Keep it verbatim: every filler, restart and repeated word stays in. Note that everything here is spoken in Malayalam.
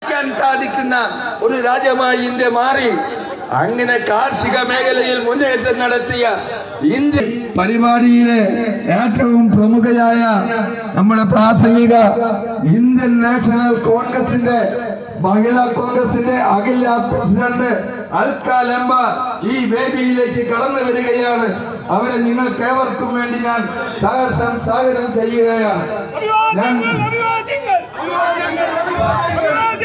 സാധിക്കുന്ന ഒരു രാജ്യമായി ഇന്ത്യ മാറി. അങ്ങനെ കാർഷിക മേഖലയിൽ മുന്നേറ്റം നടത്തിയ ഇന്ത്യ പരിപാടിയിലെ ഏറ്റവും പ്രമുഖയായ നമ്മുടെ പ്രാസംഗിക ഇന്ത്യൻ നാഷണൽ കോൺഗ്രസിന്റെ മഹിളാ കോൺഗ്രസിന്റെ അഖില പ്രസിഡന്റ് അൽക്ക ലംബ ഈ വേദിയിലേക്ക് കടന്നു വരികയാണ്. അവരെ നിങ്ങൾക്ക് ഏവർക്കും വേണ്ടി ഞാൻ സ്വാഗതം സ്വാഗതം ചെയ്യുകയാണ്.